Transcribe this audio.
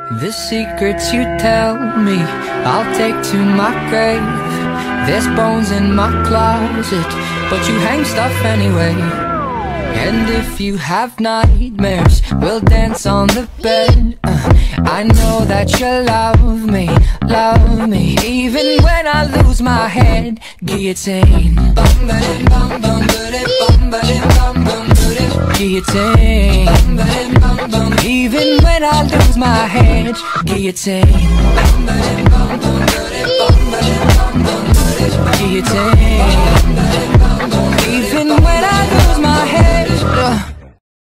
The secrets you tell me, I'll take to my grave. There's bones in my closet, but you hang stuff anyway. And if you have nightmares, we'll dance on the bed. I know that you love me, even when I lose my head. Guillotine, guillotine, even when I lose my head. Guillotine, guillotine, even when